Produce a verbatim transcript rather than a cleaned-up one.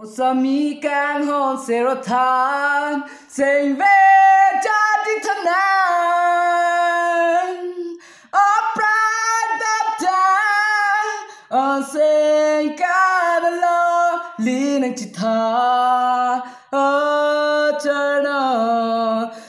สามีแกงหอนเสรทานเสงเวจาติทนานอปราดับจาอเสงกาดลอลีนังจิตาเอเจนา